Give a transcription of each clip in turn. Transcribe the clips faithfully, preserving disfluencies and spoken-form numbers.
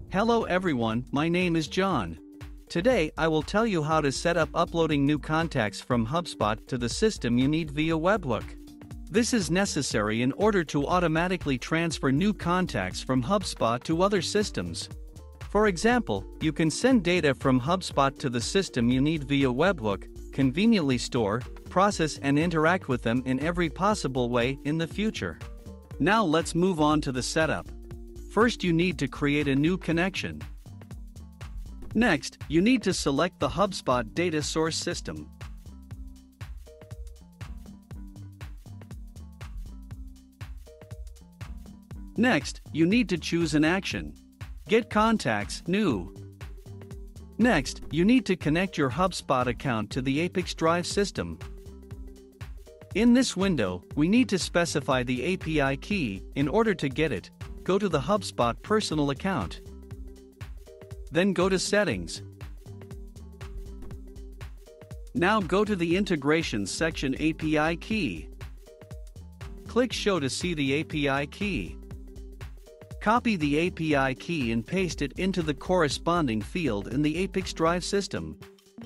Hello everyone, my name is John. Today I will tell you how to set up uploading new contacts from HubSpot to the system you need via Webhook. This is necessary in order to automatically transfer new contacts from HubSpot to other systems. For example, you can send data from HubSpot to the system you need via Webhook, conveniently store, process and interact with them in every possible way in the future. Now let's move on to the setup. First, you need to create a new connection. Next, you need to select the HubSpot data source system. Next, you need to choose an action. Get contacts, new. Next, you need to connect your HubSpot account to the ApiX-Drive system. In this window, we need to specify the A P I key. In order to get it, go to the HubSpot personal account. Then go to Settings. Now go to the Integrations section, A P I key. Click Show to see the A P I key. Copy the A P I key and paste it into the corresponding field in the ApiX-Drive system.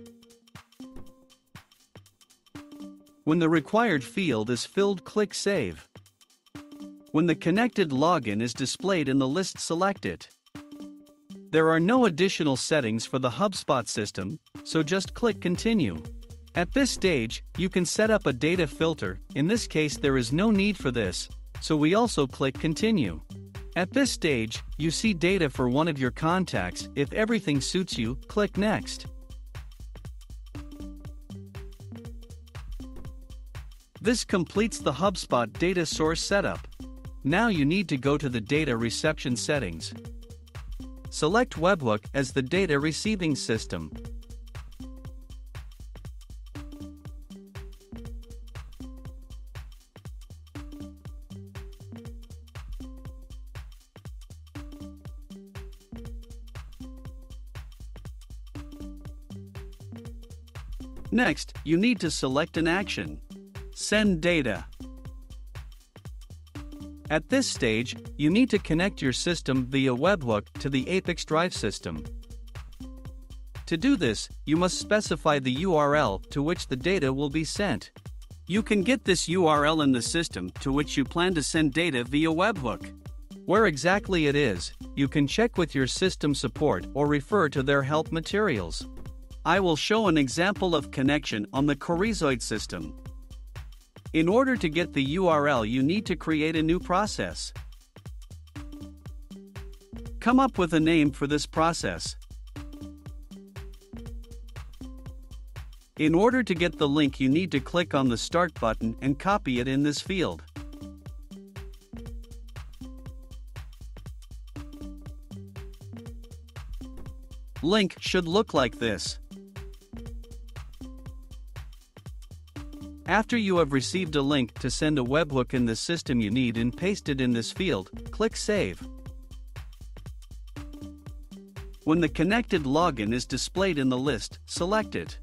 When the required field is filled, click Save. When the connected login is displayed in the list, select it. There are no additional settings for the HubSpot system, so just click Continue. At this stage, you can set up a data filter. In this case, there is no need for this, so we also click Continue. At this stage, you see data for one of your contacts. If everything suits you, click Next. This completes the HubSpot data source setup. Now you need to go to the data reception settings. Select Webhook as the data receiving system. Next, you need to select an action. Send data. At this stage, you need to connect your system via Webhook to the ApiX-Drive system. To do this, you must specify the U R L to which the data will be sent. You can get this U R L in the system to which you plan to send data via Webhook. Where exactly it is, you can check with your system support or refer to their help materials. I will show an example of connection on the Chorizoid system. In order to get the U R L, you need to create a new process. Come up with a name for this process. In order to get the link, you need to click on the Start button and copy it in this field. Link should look like this. After you have received a link to send a webhook in the system you need and paste it in this field, click Save. When the connected login is displayed in the list, select it.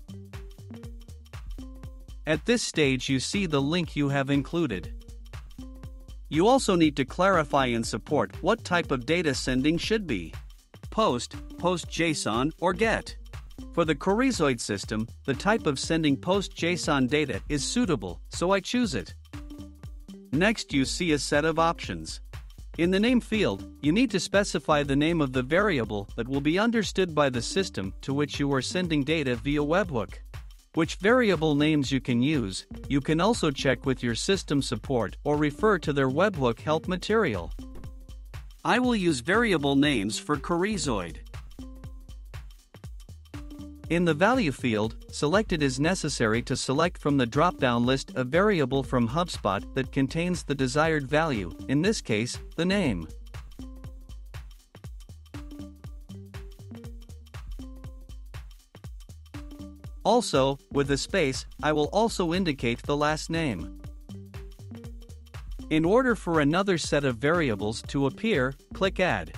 At this stage, you see the link you have included. You also need to clarify and support what type of data sending should be: Post, Post JSON, or GET. For the Chorizoid system, the type of sending Post JSON data is suitable, so I choose it. Next, you see a set of options. In the name field, you need to specify the name of the variable that will be understood by the system to which you are sending data via Webhook. Which variable names you can use, you can also check with your system support or refer to their Webhook help material. I will use variable names for Chorizoid. In the value field, selected is necessary to select from the drop-down list a variable from HubSpot that contains the desired value, in this case, the name. Also, with a space, I will also indicate the last name. In order for another set of variables to appear, click Add.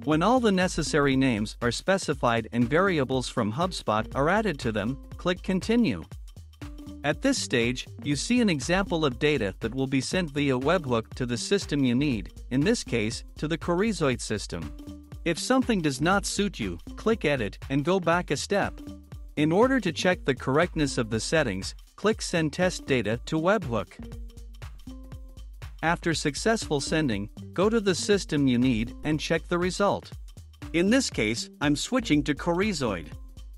When all the necessary names are specified and variables from HubSpot are added to them, click Continue. At this stage, you see an example of data that will be sent via webhook to the system you need, in this case, to the Chorizoid system. If something does not suit you, click Edit and go back a step. In order to check the correctness of the settings, click Send Test Data to Webhook. After successful sending, go to the system you need and check the result. In this case, I'm switching to Chorizoid.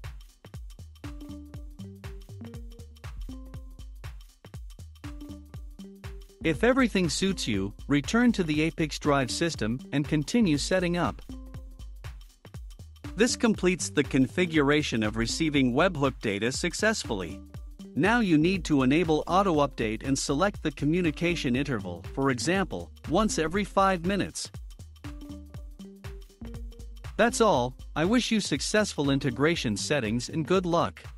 If everything suits you, return to the ApiX-Drive system and continue setting up. This completes the configuration of receiving webhook data successfully. Now you need to enable auto-update and select the communication interval, for example, once every five minutes. That's all. I wish you successful integration settings and good luck.